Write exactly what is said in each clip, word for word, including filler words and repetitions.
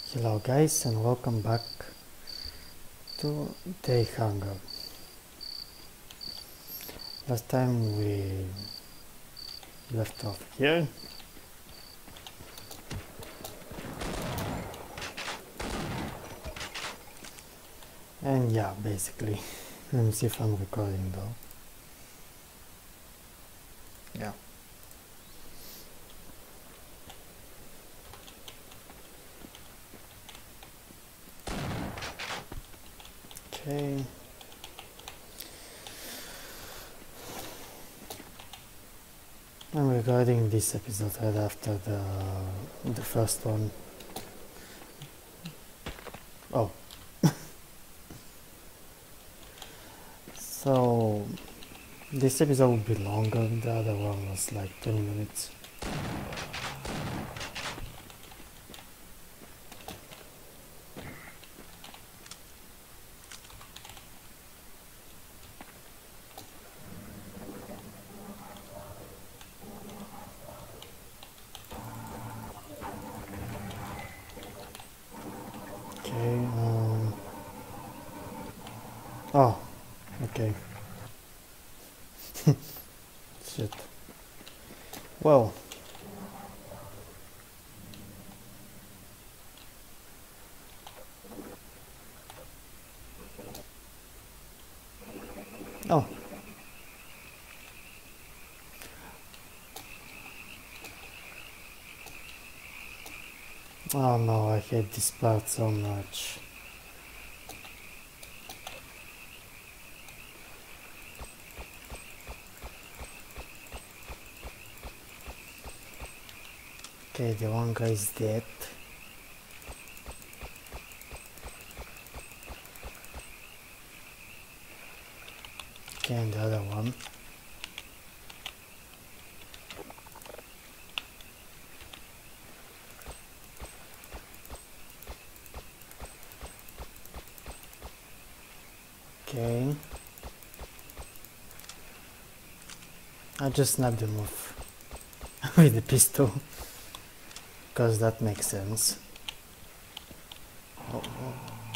Hello guys and welcome back to Day Hunger. Last time we left off here. And yeah, basically. Let me see if I'm recording though. Yeah. Okay. I'm recording this episode right after the the first one. Oh. So this episode will be longer, the other one was like twenty minutes. Okay, um oh, okay. Shit. Well, oh, oh no, I hate this part so much. Okay, the one guy is dead. Okay, and the other one. Okay. I just snapped him off with the pistol. Because that makes sense. Oh, oh.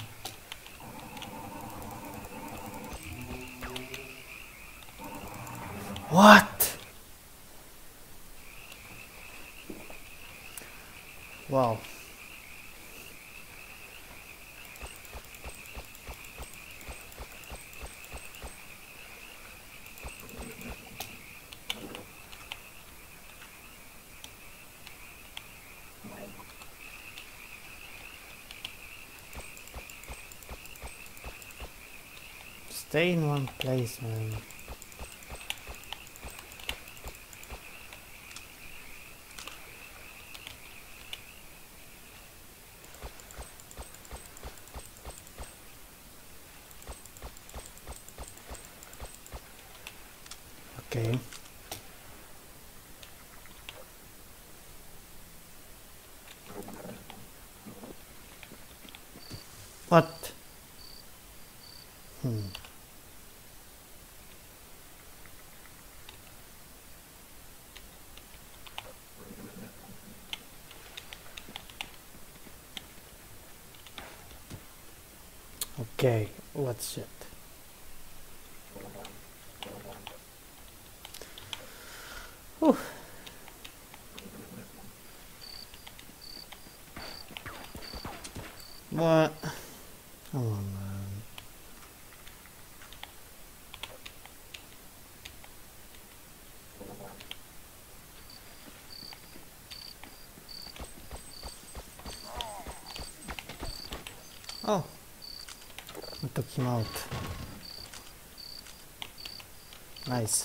What? Wow. Stay in one place, man. Okay. What? Hmm. Okay, what's it? Whew. What? Come on, man. Oh, I took him out. Nice.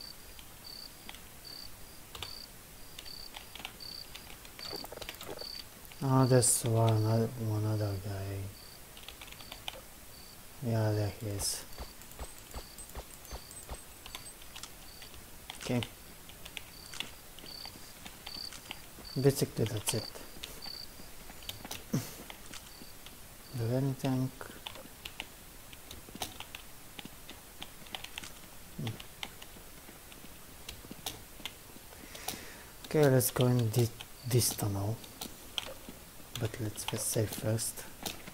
Oh, there's one other, one other guy. Yeah, there he is. Okay. Basically, that's it. Do anything? Okay, let's go in this, this tunnel. but let's first save first.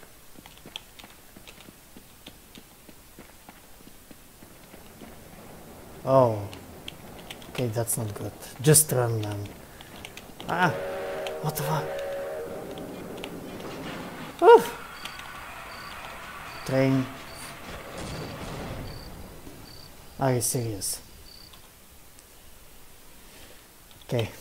Oh, okay, that's not good. Just run, man. Ah, what the fuck? Oof. Train. Are you serious? Okay.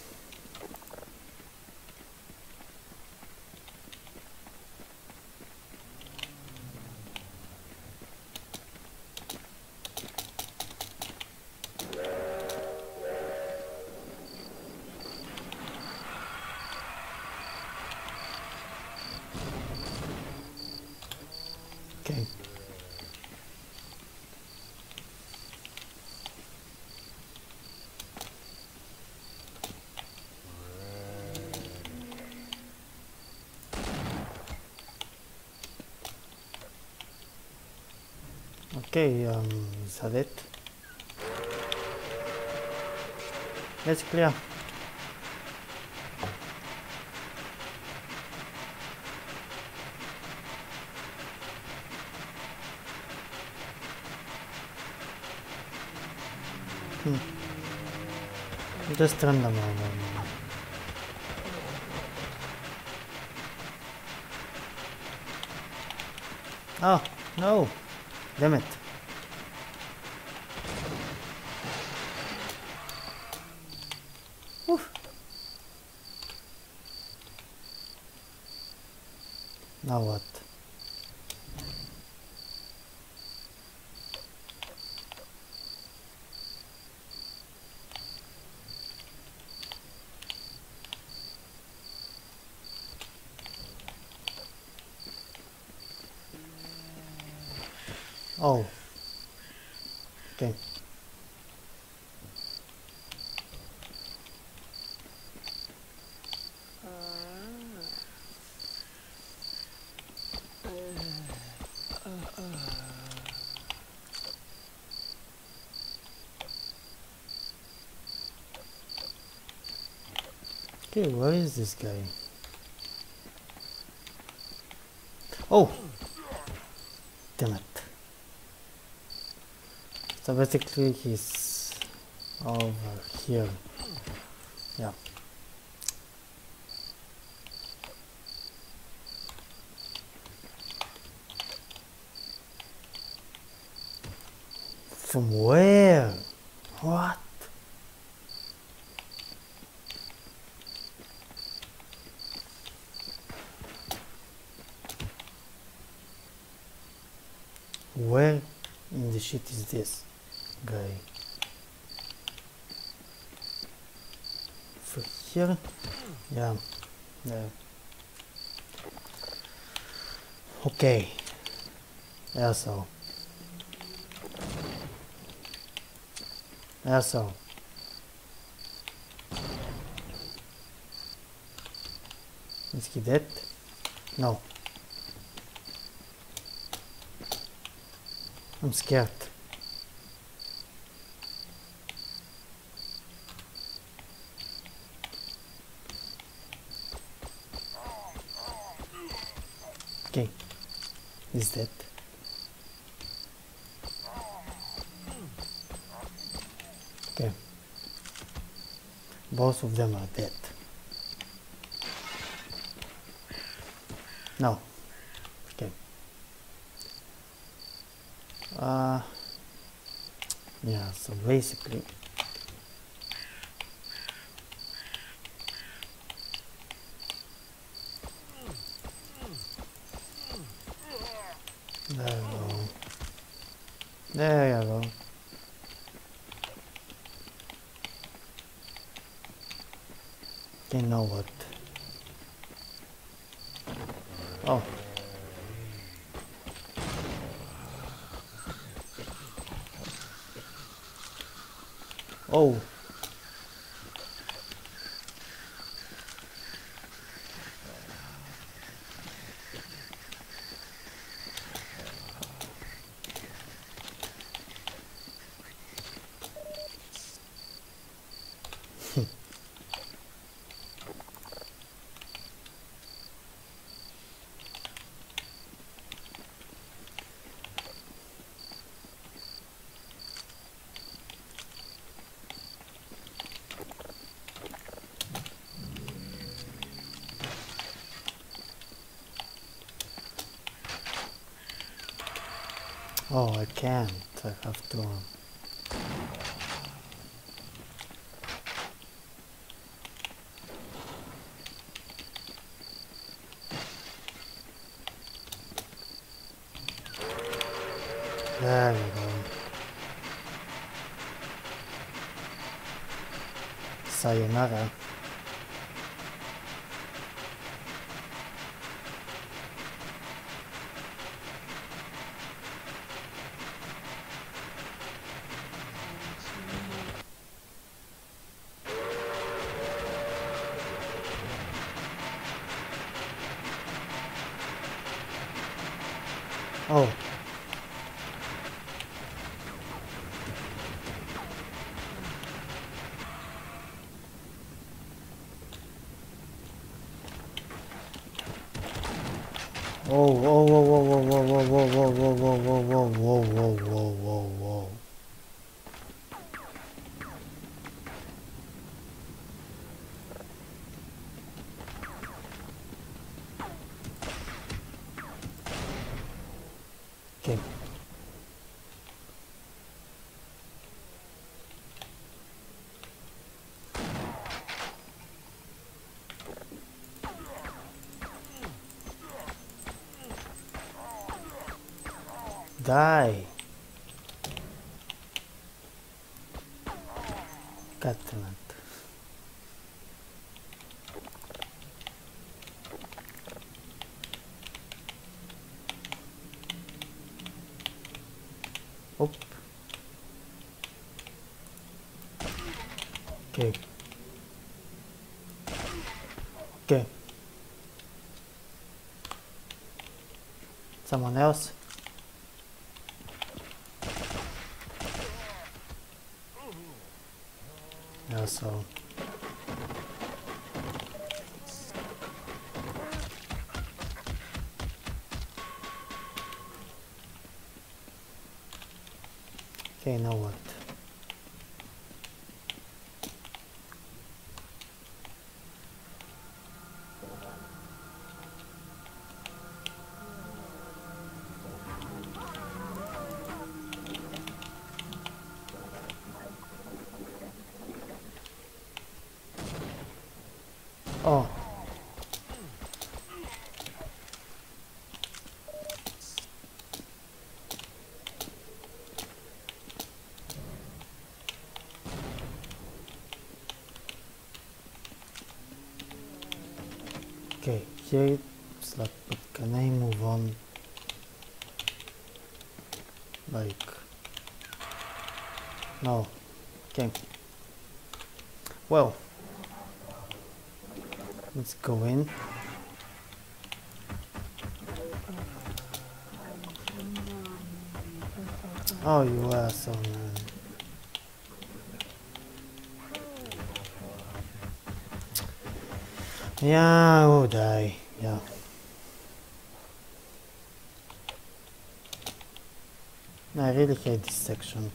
Okay. Okay, um, is that it? It's clear. Hmm. Just run them over. Oh, no! Damn it. Oof. Now what? Oh. Okay. Okay, where is this guy? Oh! Damn it. So basically he's over here. Yeah. From where? What? Where in the shit is this guy? For here? Yeah. Yeah. Okay. Yeah, so. Yeah, so. Is he dead? No. I'm scared. Okay. He's dead. Okay. Both of them are dead. No. Okay. Uh, yeah, so basically there you go. There you go. Okay, now what? Oh. Oh. Oh, I can't. I have to. There we go. Sayonara. Oh. Oh, whoa, whoa, whoa, whoa, whoa, whoa, whoa, whoa, whoa, whoa, whoa, whoa, whoa, whoa, whoa, whoa. Okay. Die. God damn it. Oh. Okay. Okay. Someone else? Yeah, so. Okay, now what? Oh. Okay, here it's like, but can I move on? Like, no. Okay. Well, let's go in. Oh, you asshole, man. Yeah, I will die. Yeah. I really hate this section.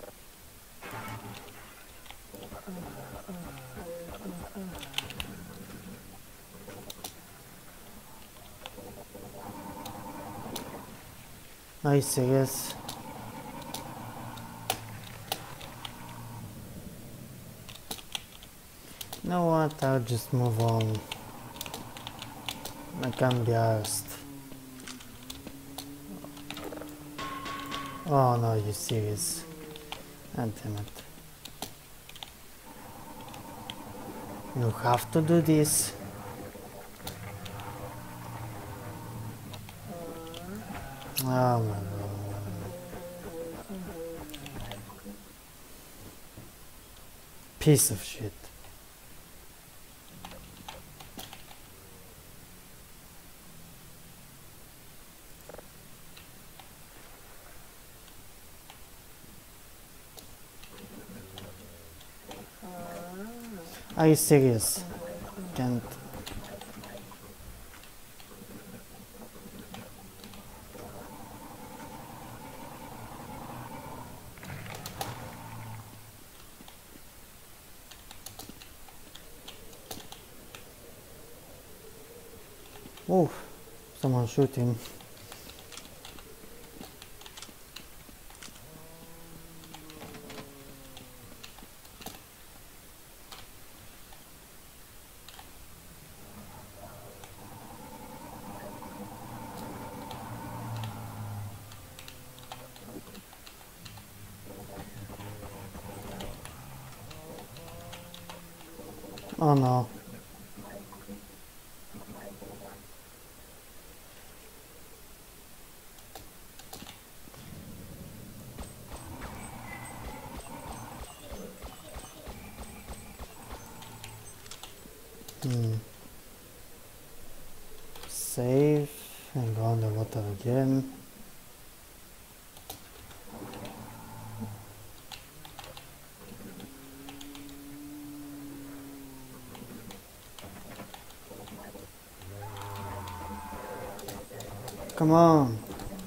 Are you serious? You know what? I'll just move on. I can't be asked. Oh no, you're serious. God damn it. You have to do this. Oh my god. Piece of shit. Are you serious? Can't. Oh, someone shooting. Oh no. Hmm. Save and go underwater again. Come on.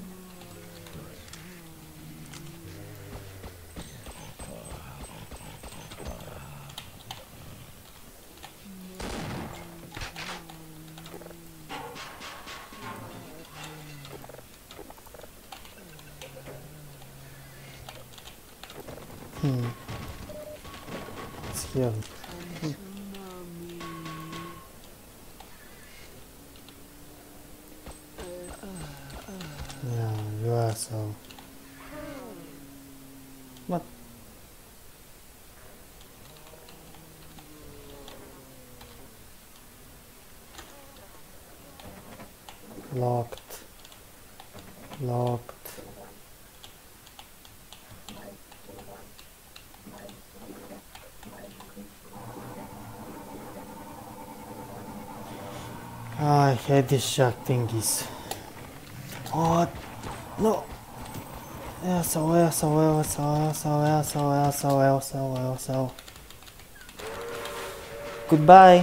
Hmm. It's here. Hmm. Yeah, you are so. What? Locked. Locked. Oh, I hate these shark thingies. What? No. S O S O S O S O S O S O S O S O. Goodbye.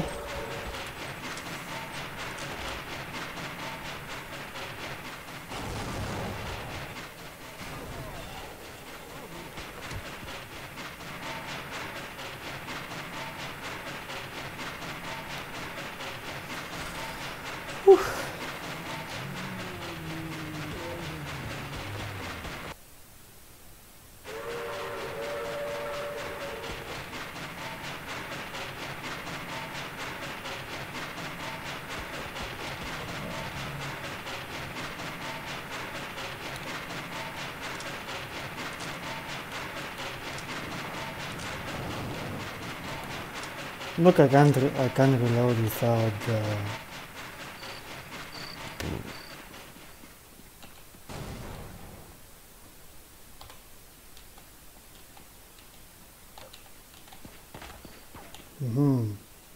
Whew. Look, I can't, re I can't reload without uh, mm-hmm.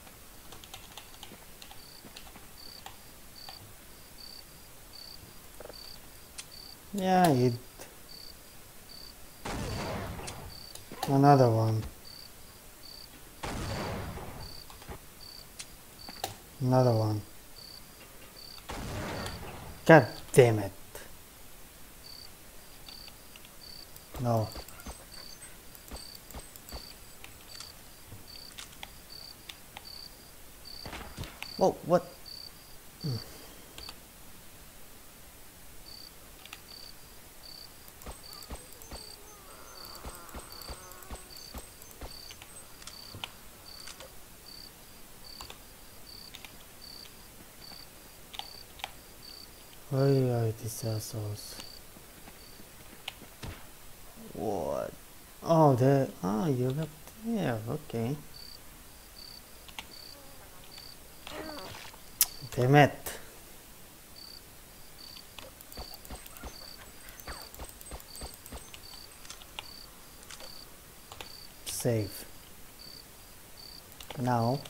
Yeah, it. Another one. Another one. God damn it. No. Oh, what? Mm. Where are these assholes? What? Oh, they. Oh, you're up there. Okay. Damn it. Save. Now.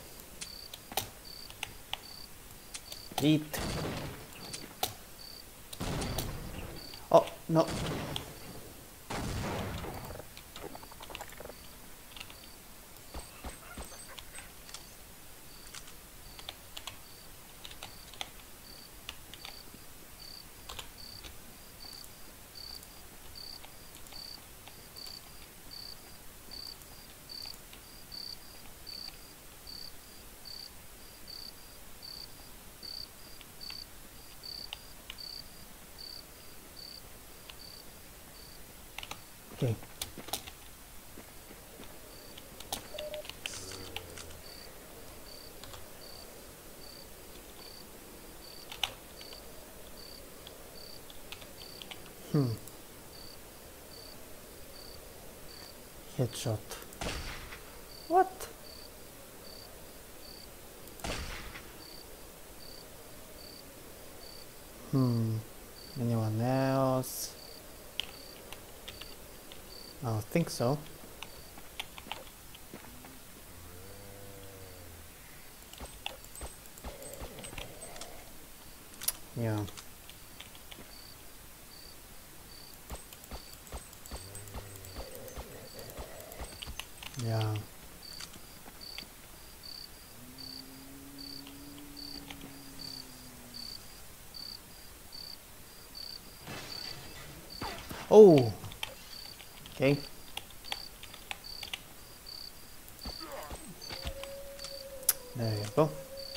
Eat. Oh, no. Okay. Hmm. Headshot. What? Hmm. Anyone else? I don't think so. Yeah. Yeah. Oh! Okay. There you go.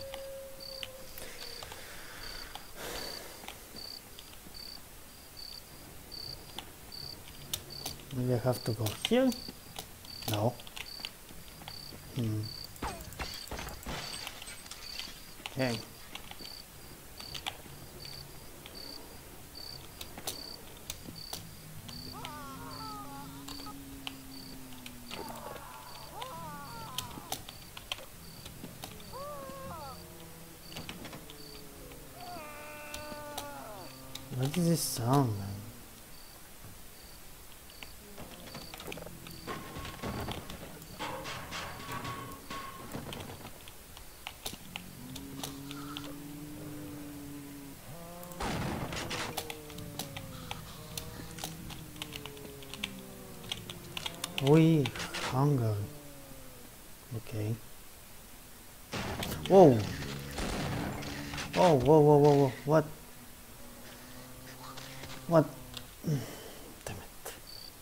Maybe I have to go here? No. Hmm. Okay. What is this sound, man? We hunger. Okay. Whoa! Whoa, whoa, whoa, whoa, whoa. What? What? Damn it.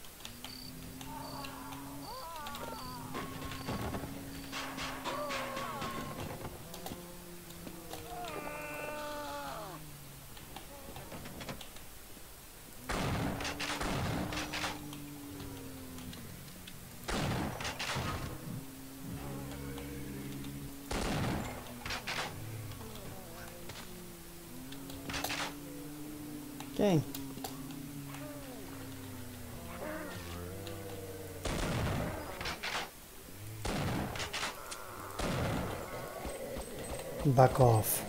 Okay. Back off.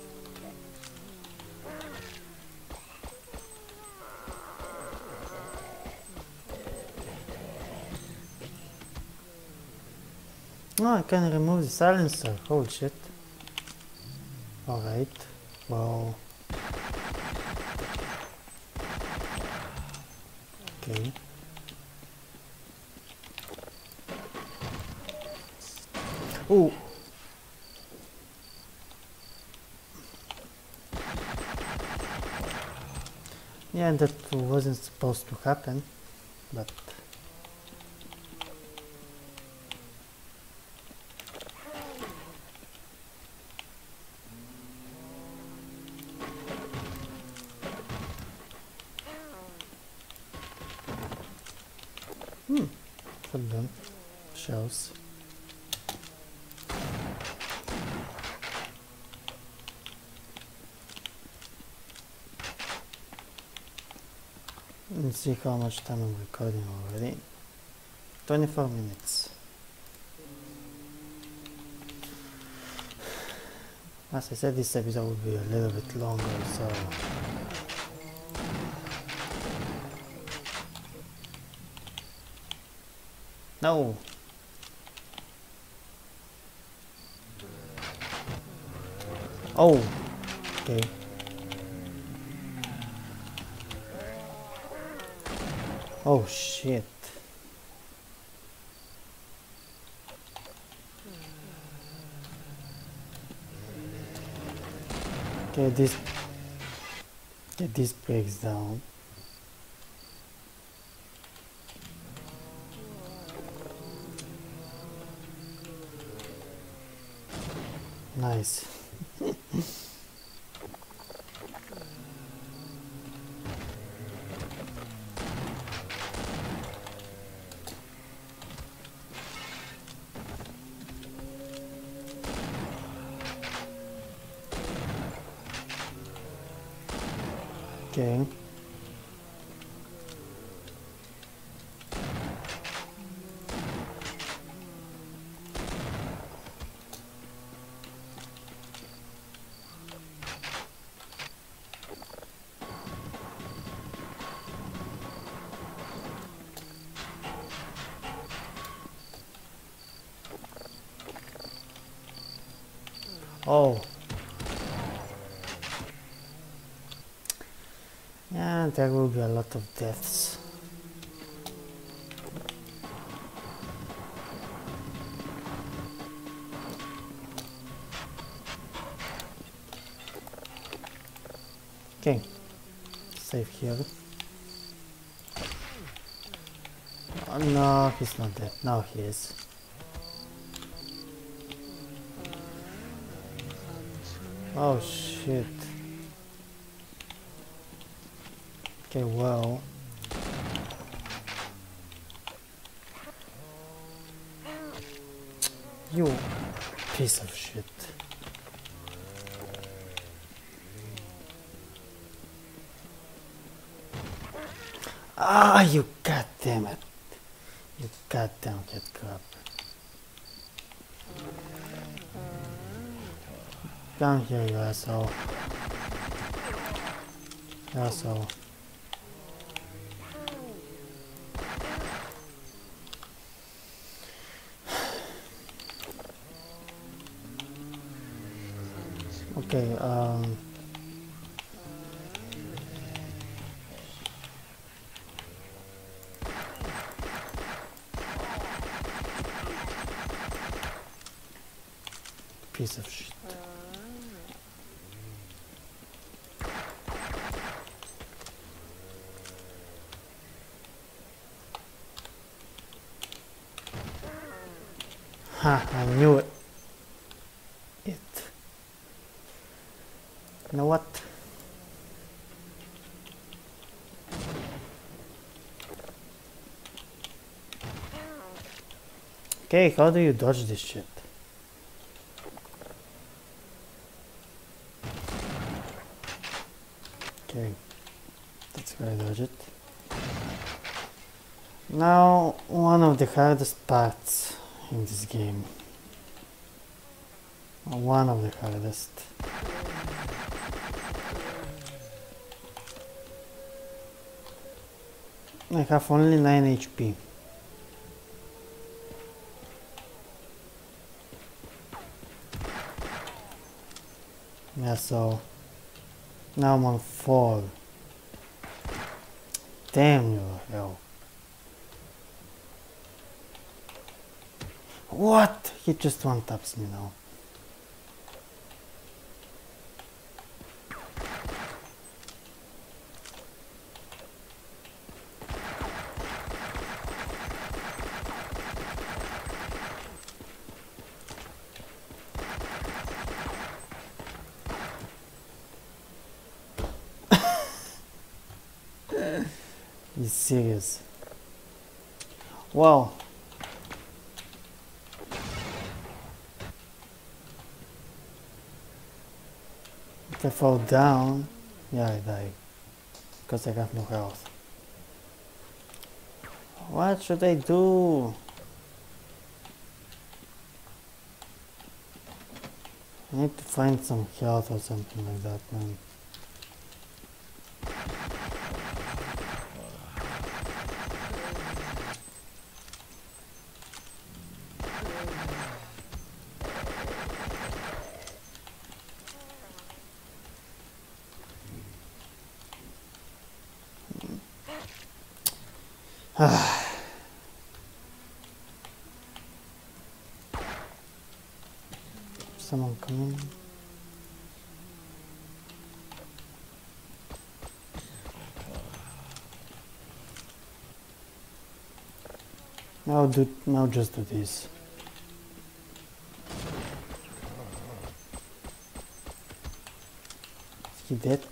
Oh, I can remove the silencer. Holy shit. Alright. Well. Okay. Oh! Yeah, that wasn't supposed to happen, but... Hmm, well done. Shells. Let's see how much time I'm recording already. twenty-four minutes. As I said, this episode will be a little bit longer, so... No! Oh! Okay. Oh shit. Okay, this... Okay, this breaks down. Nice. Okay. Oh. Yeah, there will be a lot of deaths. Okay. Save here. Oh, no, he's not dead. Now he is. Oh shit. Okay, well. You piece of shit. Ah, you goddamn it. You goddamn cat crap. Come here, you asshole. Asshole. Okay, um... piece of shit. Ha, I knew it. It. You know what? Okay, how do you dodge this shit? Okay, that's how I dodge it. Now, one of the hardest parts in this game. One of the hardest. I have only nine H P. Yeah, so now I'm on four. Damn you, hell. What? He just one taps me now. He's serious. Wow. If I fall down, yeah, I die. Because I have no health. What should I do? I need to find some health or something like that, man. Someone coming. Now do now just do this. Is he dead?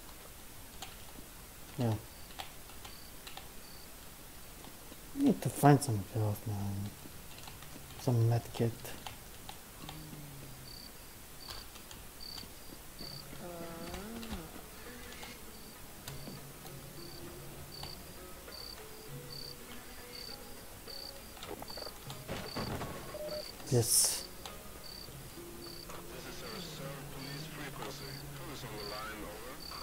Yeah. I need to find some health, man. Some medkit. Yes. This is our Sir Police frequency. Who is on the line, over?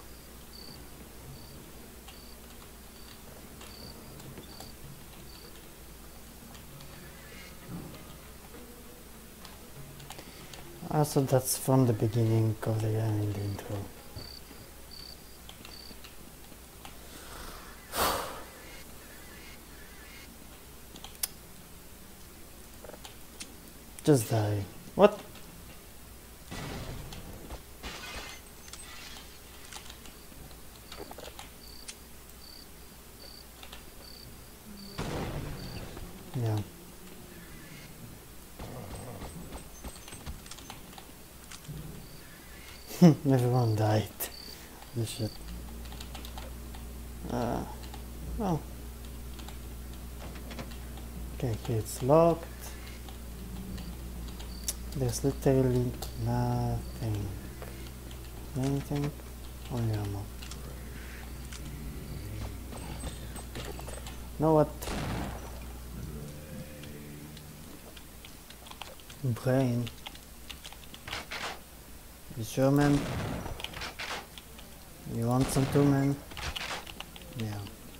Also, that's from the beginning of the game in the intro. Just die. What? Yeah. Everyone died. This shit. Uh, oh. Okay, here it's locked. There's literally nothing. Anything? Only ammo. Know what? Brain. You sure, man? You want some too, man? Yeah.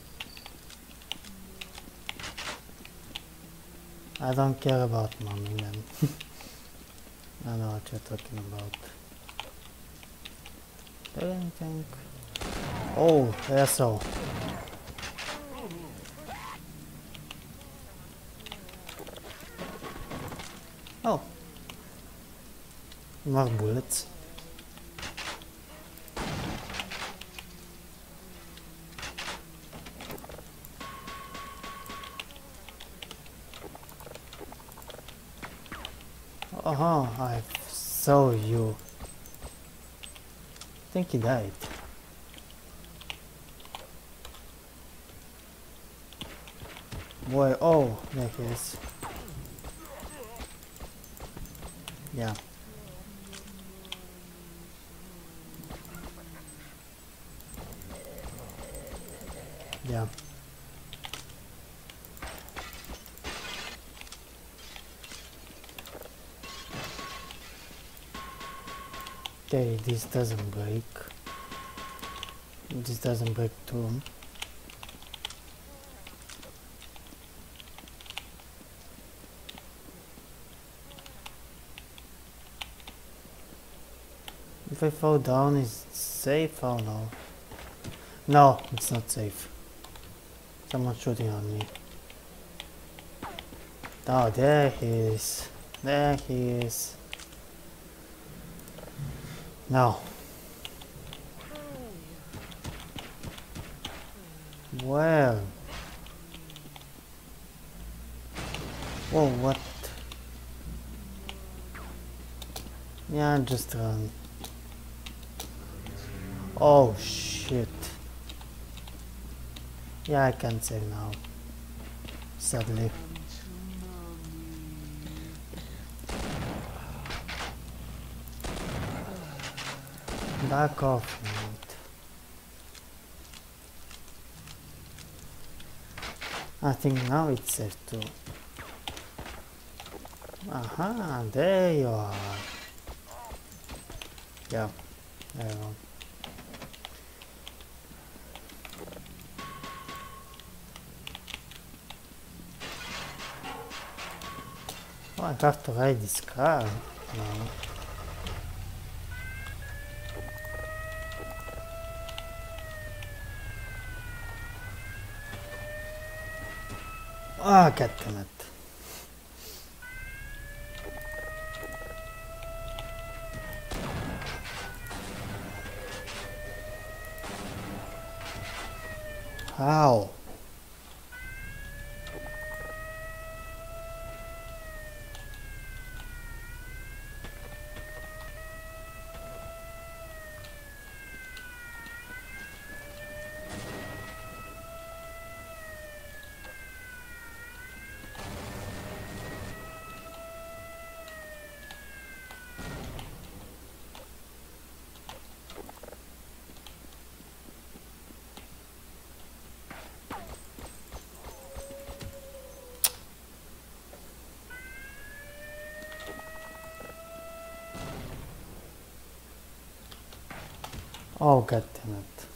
I don't care about mommy, man. I know what you're talking about. Anything? Oh, asshole. Oh. More bullets. Oh, I saw you. I think he died. Boy, oh, there he is. Yeah. Yeah. Okay, this doesn't break. This doesn't break too. If I fall down, is it safe? Oh no. No, it's not safe. Someone's shooting on me. Oh, there he is. There he is. No. Well. Whoa, what? Yeah, just run. Oh shit. Yeah, I can't save now. Sadly. Back off, mate. I think now it's safe too. Aha, there you are. Yeah, there you go. Oh, I have to ride this car now. Ah, oh, goddammit. How? Oh, god damn it.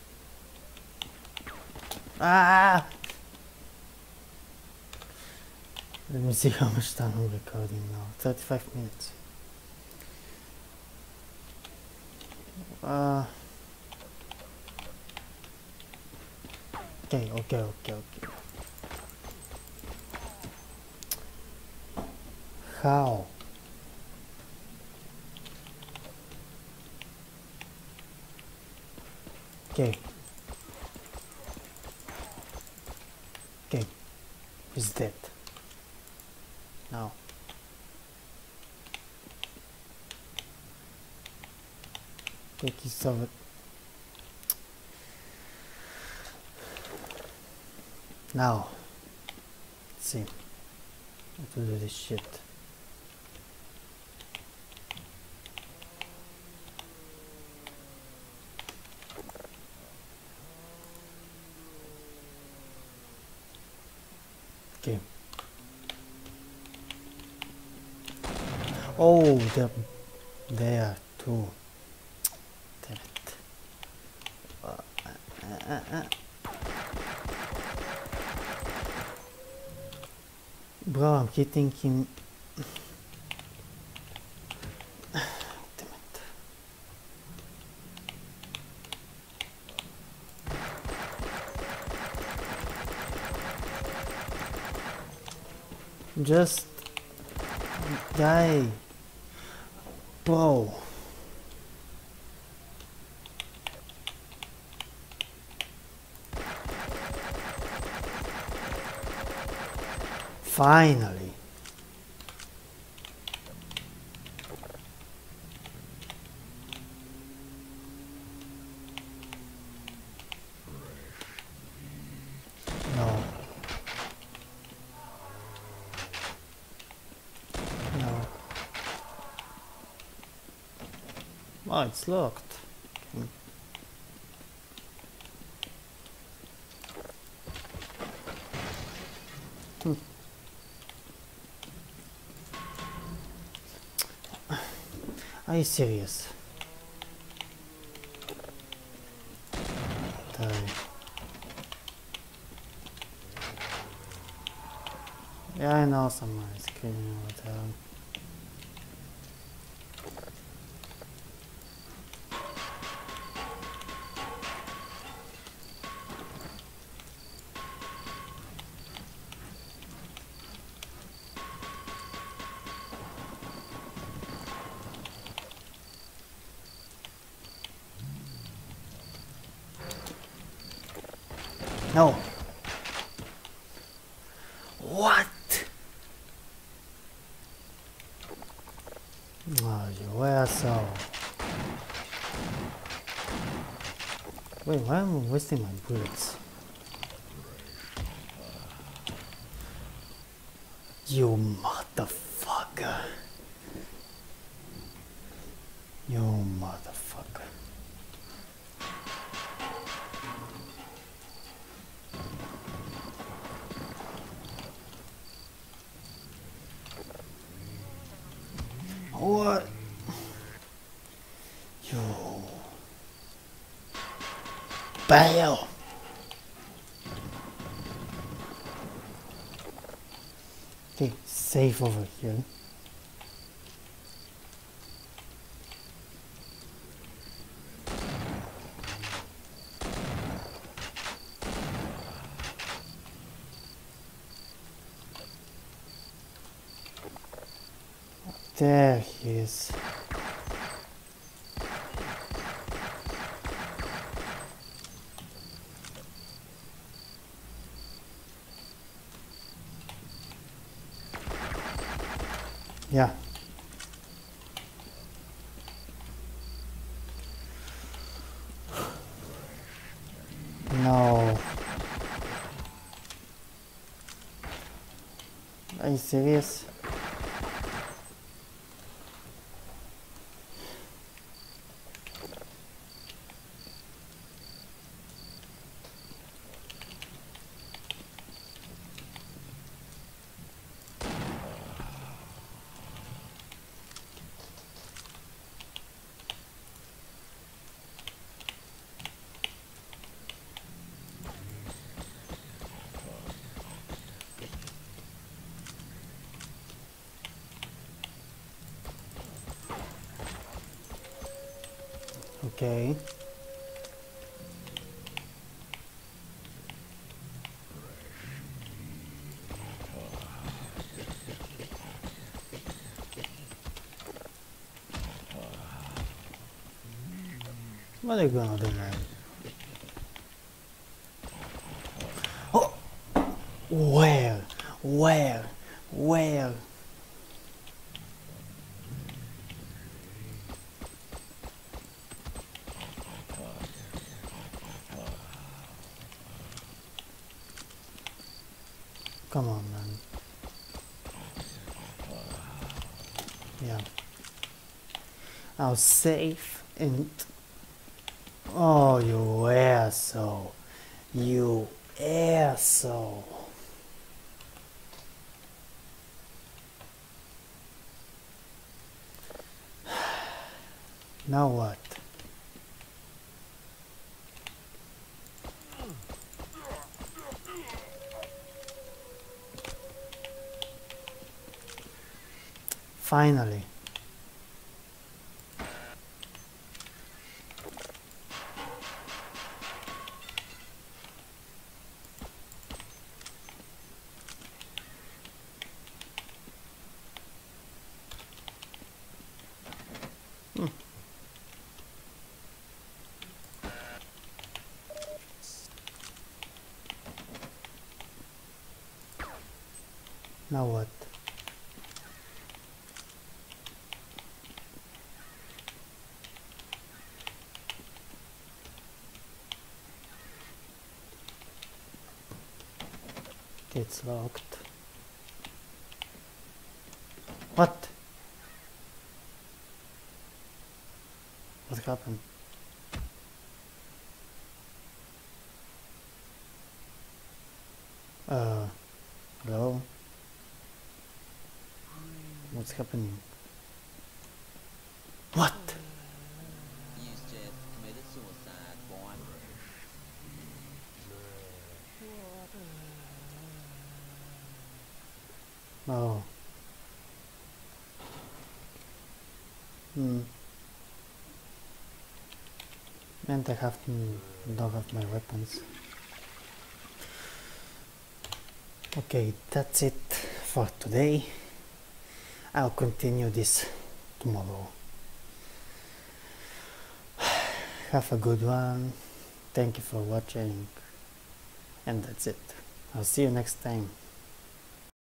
Ah! Let me see how much time I'm recording now. thirty-five minutes. Uh, okay, okay, okay, okay. How? Okay. Okay. He's dead. Now. Take his over. Now. Let's see. How to do this shit. Okay. Oh, they're there too. Damn it. Uh, uh, uh, uh. Bro, I'm hitting him. Damn it. Just die. Bro. Finally. No. No. Oh, it's locked. Okay. Hmm. Are you serious? Die. Yeah, I know someone is screaming over there. No. What? Oh, you asshole. Wait, why am I wasting my bullets? You motherfucker. You motherfucker. What? You bail. Okay, safe over here. There he is. Yeah. No. Are you serious? Okay. What are you gonna do, man? Oh! Where? Where? Where? Come on, man. Yeah. I was safe and... Oh, you asshole. You asshole. Now what? Finally. Hmm. Now what? It's locked. What? What happened? Uh, hello? What's happening? What? You just committed suicide, boy. Oh. Hmm. And I have mm, don't have my weapons. Okay, that's it for today. I'll continue this tomorrow. Have a good one. Thank you for watching. And that's it. I'll see you next time.